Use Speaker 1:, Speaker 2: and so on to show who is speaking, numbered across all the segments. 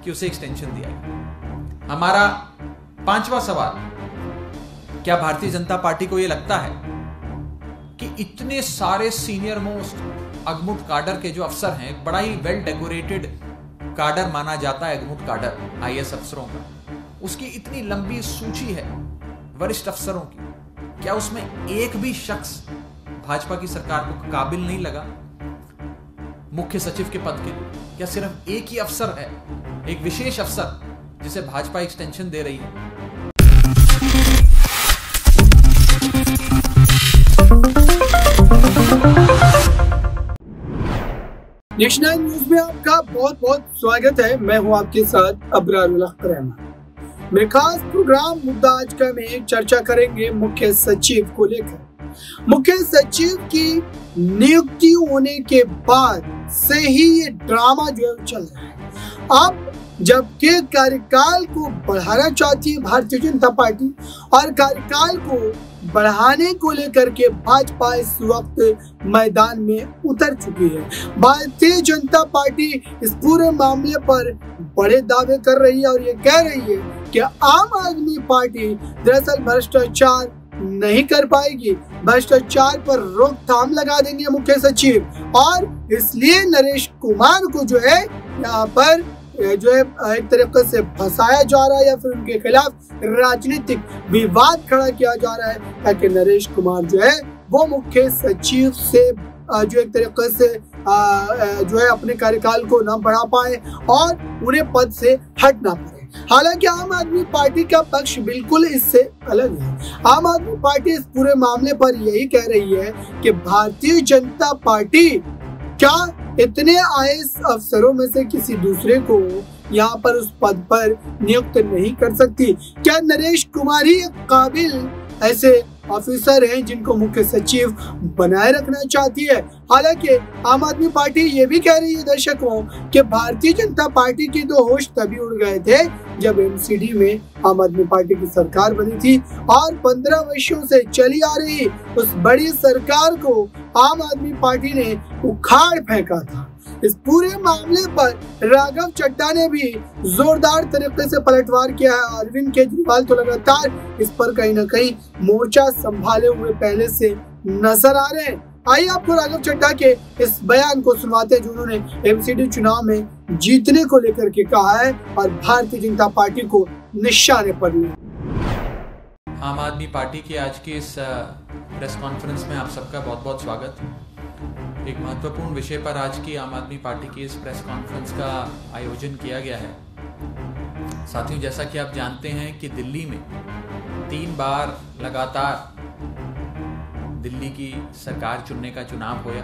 Speaker 1: कि उसे एक्सटेंशन दिया गया। हमारा पांचवा सवाल, क्या भारतीय जनता पार्टी को यह लगता है कि इतने सारे सीनियर मोस्ट अगमुट काडर के जो अफसर हैं, बड़ा ही वेल डेकोरेटेड काडर माना जाता है अगमुट काडर आईएएस अफसरों का, उसकी इतनी लंबी सूची है वरिष्ठ अफसरों की, क्या उसमें एक भी शख्स भाजपा की सरकार को काबिल नहीं लगा मुख्य सचिव के पद के लिए? क्या सिर्फ एक ही अफसर है, एक विशेष अफसर, जिसे भाजपा एक्सटेंशन दे रही है?
Speaker 2: नेशनल न्यूज में आपका बहुत बहुत स्वागत है। मैं हूं आपके साथ अबरारुल अख्तर अहमद। मेरे खास प्रोग्राम मुद्दा आज का में चर्चा करेंगे मुख्य सचिव को लेकर। मुख्य सचिव की नियुक्ति होने के बाद से ही ये ड्रामा जो है चल रहा है। अब जबकि कार्यकाल को बढ़ाना चाहती है भारतीय जनता पार्टी और कार्यकाल को बढ़ाने को लेकर के भाजपा इस वक्त मैदान में उतर चुकी है। भारतीय जनता पार्टी इस पूरे मामले पर बड़े दावे कर रही है और ये कह रही है कि आम आदमी पार्टी दरअसल भ्रष्टाचार नहीं कर पाएगी, भ्रष्टाचार पर रोकथाम लगा देंगे मुख्य सचिव, और इसलिए नरेश कुमार को जो है यहाँ पर जो है एक तरीके से फंसाया जा रहा है या फिर उनके खिलाफ राजनीतिक विवाद खड़ा किया जा रहा है, ताकि नरेश कुमार जो है वो मुख्य सचिव से जो एक तरीके से जो है अपने कार्यकाल को ना बढ़ा पाए और उन्हें पद से हटना पड़े। हालांकि आम आदमी पार्टी का पक्ष बिल्कुल इससे अलग है। आम आदमी पार्टी इस पूरे मामले पर यही कह रही है कि भारतीय जनता पार्टी क्या इतने आईएएस अफसरों में से किसी दूसरे को यहाँ पर उस पद पर नियुक्त नहीं कर सकती? क्या नरेश कुमार ही काबिल ऐसे ऑफिसर हैं जिनको मुख्य सचिव बनाए रखना चाहती है? हालांकि आम आदमी पार्टी ये भी कह रही है दर्शकों कि भारतीय जनता पार्टी के तो होश तभी उड़ गए थे जब एमसीडी में आम आदमी पार्टी की सरकार बनी थी और 15 वर्षों से चली आ रही उस बड़ी सरकार को आम आदमी पार्टी ने उखाड़ फेंका था। इस पूरे मामले पर राघव चड्ढा ने भी जोरदार तरीके से पलटवार किया है। अरविंद केजरीवाल तो लगातार इस पर कहीं ना कहीं मोर्चा संभाले हुए पहले से नजर आ रहे हैं। आइए आपको राघव चड्ढा के इस बयान को सुनवाते हैं जो उन्होंने एमसीडी चुनाव में जीतने को लेकर के कहा है और भारतीय जनता पार्टी को निशाने पर लिया।
Speaker 1: आम आदमी पार्टी की आज की इस प्रेस कॉन्फ्रेंस में आप सबका बहुत बहुत स्वागत। एक महत्वपूर्ण विषय पर आज की आम आदमी पार्टी की इस प्रेस कॉन्फ्रेंस का आयोजन किया गया है। साथियों, जैसा कि आप जानते हैं कि दिल्ली में 3 बार लगातार दिल्ली की सरकार चुनने का चुनाव हुआ।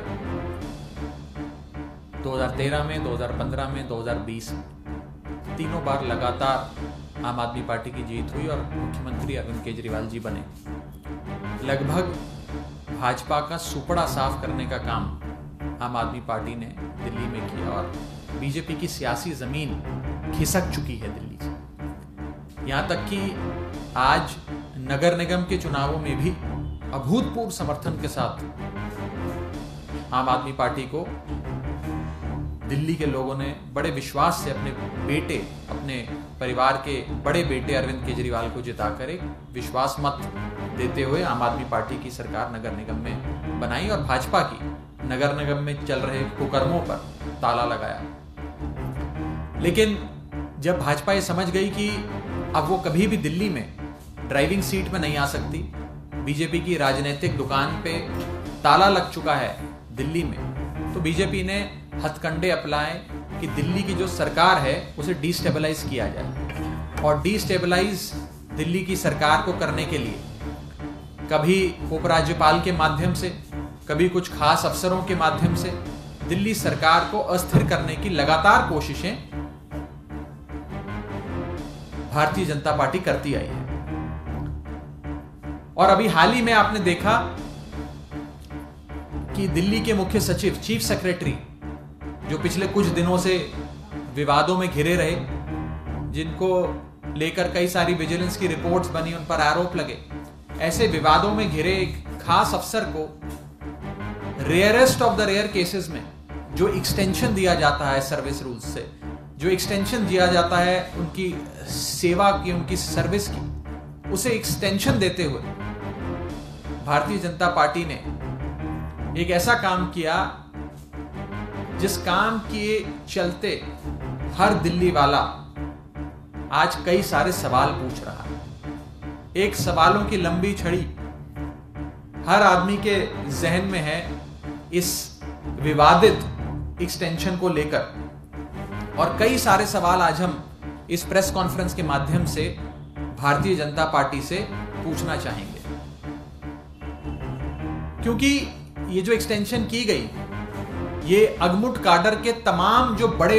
Speaker 1: 2013 में, 2015 में, 2020 में, तीनों बार लगातार आम आदमी पार्टी की जीत हुई और मुख्यमंत्री अरविंद केजरीवाल जी बने। लगभग भाजपा का सुपड़ा साफ करने का काम आम आदमी पार्टी ने दिल्ली में किया और बीजेपी की सियासी जमीन खिसक चुकी है दिल्ली से। यहां तक कि आज नगर निगम के चुनावों में भी अभूतपूर्व समर्थन के साथ आम आदमी पार्टी को दिल्ली के लोगों ने बड़े विश्वास से अपने बेटे, अपने परिवार के बड़े बेटे अरविंद केजरीवाल को जिताकर एक विश्वास मत देते हुए आम आदमी पार्टी की सरकार नगर निगम में बनाई और भाजपा की नगर निगम में चल रहे कुकर्मों पर ताला लगाया। लेकिन जब भाजपा ये समझ गई कि अब वो कभी भी दिल्ली में ड्राइविंग सीट में नहीं आ सकती, बीजेपी की राजनीतिक दुकान पे ताला लग चुका है दिल्ली में, तो बीजेपी ने हथकंडे अपनाए कि दिल्ली की जो सरकार है उसे डिस्टेबलाइज किया जाए। और डिस्टेबलाइज दिल्ली की सरकार को करने के लिए कभी उपराज्यपाल के माध्यम से, कभी कुछ खास अफसरों के माध्यम से दिल्ली सरकार को अस्थिर करने की लगातार कोशिशें भारतीय जनता पार्टी करती आई है। और अभी हाल ही में आपने देखा कि दिल्ली के मुख्य सचिव, चीफ सेक्रेटरी, जो पिछले कुछ दिनों से विवादों में घिरे रहे, जिनको लेकर कई सारी विजिलेंस की रिपोर्ट्स बनी, उन पर आरोप लगे, ऐसे विवादों में घिरे एक खास अफसर को rarest of the rare cases में जो एक्सटेंशन दिया जाता है सर्विस रूल्स से, जो एक्सटेंशन दिया जाता है उनकी सेवा की, उनकी सर्विस की, उसे एक्सटेंशन देते हुए भारतीय जनता पार्टी ने एक ऐसा काम किया जिस काम के चलते हर दिल्ली वाला आज कई सारे सवाल पूछ रहा है। एक सवालों की लंबी छड़ी हर आदमी के जहन में है इस विवादित एक्सटेंशन को लेकर, और कई सारे सवाल आज हम इस प्रेस कॉन्फ्रेंस के माध्यम से भारतीय जनता पार्टी से पूछना चाहेंगे। क्योंकि ये जो एक्सटेंशन की गई, ये अगमुट काडर के तमाम जो बड़े,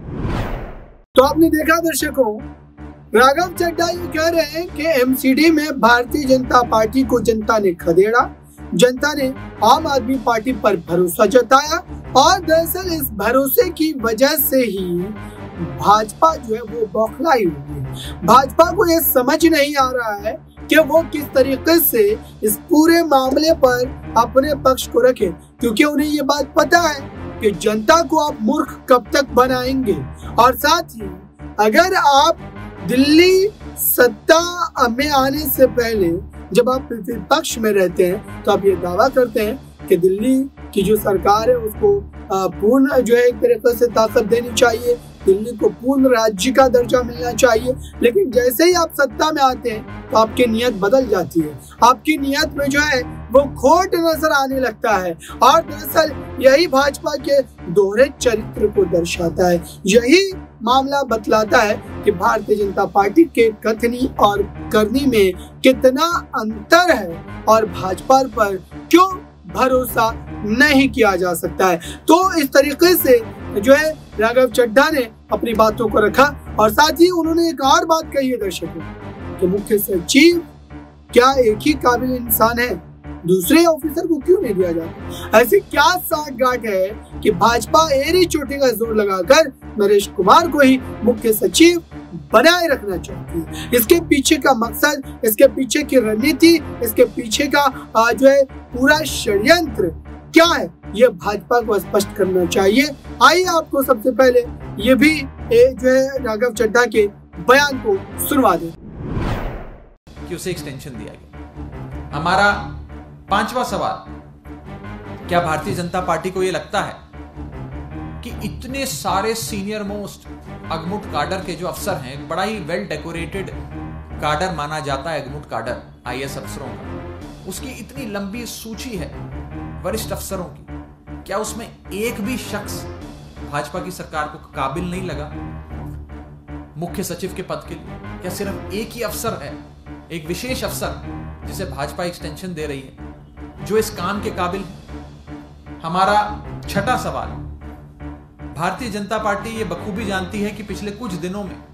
Speaker 2: तो आपने देखा दर्शकों, राघव चड्ढा ये कह रहे हैं कि एमसीडी में भारतीय जनता पार्टी को जनता ने खदेड़ा, जनता ने आम आदमी पार्टी पर भरोसा जताया, और दरअसल इस भरोसे की वजह से ही भाजपा जो है वो बौखलाई हुई है। भाजपा को ये समझ नहीं आ रहा है कि वो किस तरीके से इस पूरे मामले पर अपने पक्ष को रखे, क्योंकि उन्हें ये बात पता है कि जनता को आप मूर्ख कब तक बनाएंगे। और साथ ही अगर आप दिल्ली सत्ता में आने से पहले जब आप विपक्ष में रहते हैं तो आप ये दावा करते हैं कि दिल्ली की जो सरकार है उसको पूर्ण जो है एक तरीके से ताकत देनी चाहिए, दिल्ली को पूर्ण राज्य का दर्जा मिलना चाहिए। लेकिन जैसे ही आप सत्ता में आते हैं तो आपकी नीयत बदल जाती है, आपकी नीयत में जो है वो खोट नजर आने लगता है। और दरअसल यही भाजपा के दोहरे चरित्र को दर्शाता है, यही मामला बतलाता है कि भारतीय जनता पार्टी के कथनी और करनी में कितना अंतर है और भाजपा पर क्यों भरोसा नहीं किया जा सकता है। तो इस तरीके से जो है राघव चड्ढा ने अपनी बातों को रखा, और साथ ही उन्होंने एक और बात कही है दर्शकों कि मुख्य सचिव क्या एक ही काबिल इंसान है, दूसरे ऑफिसर को क्यों नहीं दिया जाता। ऐसी क्या साठगांठ है कि भाजपा एड़ी चोटी का जोर लगाकर नरेश कुमार को ही मुख्य सचिव बनाए रखना चाहती है। इसके पीछे का मकसद, इसके पीछे की रणनीति, इसके पीछे का जो है पूरा षड्यंत्र क्या है, ये भाजपा को स्पष्ट करना चाहिए। आइए आपको सबसे पहले ये भी जो है राघव चड्ढा के बयान को सुनवा दें
Speaker 1: कि उसे एक्सटेंशन दिया गया। हमारा पांचवा सवाल, क्या भारतीय जनता पार्टी को यह लगता है कि इतने सारे सीनियर मोस्ट अगमुट काडर के जो अफसर हैं, बड़ा ही वेल डेकोरेटेड काडर माना जाता है अगमुट काडर आईएएस अफसरों का, उसकी इतनी लंबी सूची है वरिष्ठ अफसरों की, क्या उसमें एक भी शख्स भाजपा की सरकार को काबिल नहीं लगा मुख्य सचिव के पद के लिए? क्या सिर्फ एक ही अफसर है, एक विशेष अफसर जिसे भाजपा एक्सटेंशन दे रही है, जो इस काम के काबिल है? हमारा छठा सवाल, भारतीय जनता पार्टी ये बखूबी जानती है कि पिछले कुछ दिनों में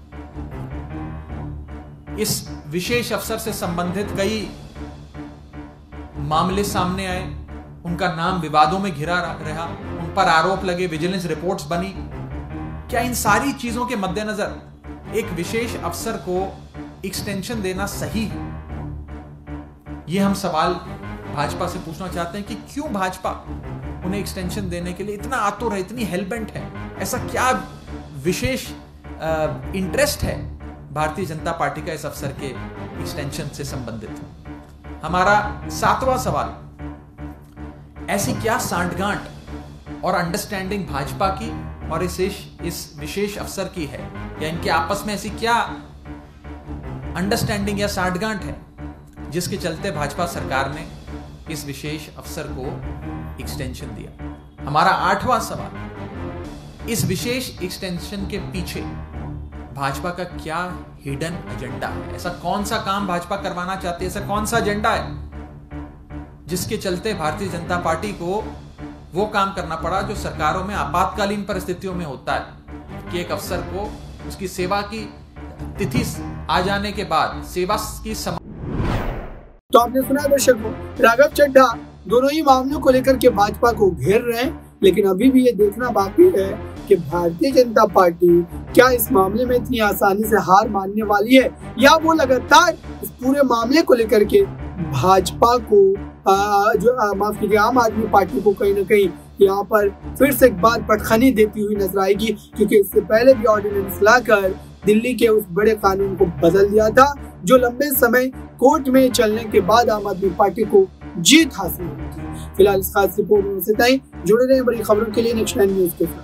Speaker 1: इस विशेष अफसर से संबंधित कई मामले सामने आए, उनका नाम विवादों में घिरा रहा, उन पर आरोप लगे, विजिलेंस रिपोर्ट्स बनी। क्या इन सारी चीजों के मद्देनजर एक विशेष अफसर को एक्सटेंशन देना सही है? ये हम सवाल भाजपा से पूछना चाहते हैं कि क्यों भाजपा उन्हें एक्सटेंशन देने के लिए इतना आतुर है, इतनी हेलबेंट है। ऐसा क्या विशेष इंटरेस्ट है भारतीय जनता पार्टी का इस अफसर के एक्सटेंशन से संबंधित? हमारा सातवां सवाल, ऐसी क्या सांठगांठ और अंडरस्टैंडिंग भाजपा की और इस विशेष अफसर की है, या इनके आपस में ऐसी क्या अंडरस्टैंडिंग या सांठगांठ है जिसके चलते भाजपा सरकार ने इस विशेष अफसर को एक्सटेंशन दिया? हमारा आठवां सवाल, इस विशेष एक्सटेंशन के पीछे भाजपा का क्या हिडन एजेंडा है? ऐसा कौन सा काम भाजपा करवाना चाहती है, ऐसा कौन सा एजेंडा है जिसके चलते भारतीय जनता पार्टी को वो काम करना पड़ा जो सरकारों में आपातकालीन परिस्थितियों में होता है कि एक अफसर को उसकी सेवा की तिथि आ जाने के बाद सेवा की
Speaker 2: तो आपने सुना दर्शकों, राघव चड्ढा दोनों ही मामलों को लेकर के भाजपा को घेर रहे हैं, लेकिन अभी भी ये देखना बाकी है कि भारतीय जनता पार्टी क्या इस मामले में इतनी आसानी से हार मानने वाली है, या वो लगातार इस पूरे मामले को लेकर के भाजपा को जो माफ कीजिए आम आदमी पार्टी को कहीं ना कहीं यहाँ पर फिर से एक बार पटखनी देती हुई नजर आएगी, क्योंकि इससे पहले भी ऑर्डिनेंस लाकर दिल्ली के उस बड़े कानून को बदल दिया था जो लंबे समय कोर्ट में चलने के बाद आम आदमी पार्टी को जीत हासिल हुई थी। फिलहाल इस खास रिपोर्ट में इतना ही। जुड़े रहे बड़ी खबरों के लिए नेक्स्ट 9 न्यूज के साथ।